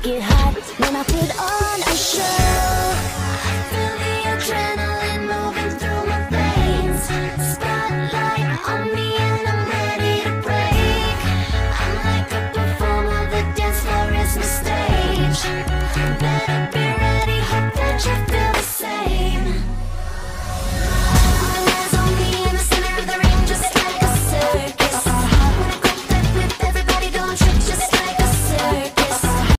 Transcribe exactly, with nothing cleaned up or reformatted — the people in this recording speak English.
get hot when I put on a show.